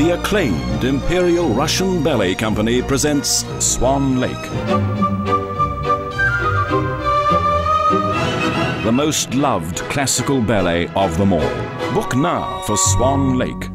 the acclaimed Imperial Russian Ballet Company presents Swan Lake. The most loved classical ballet of them all. Book now for Swan Lake.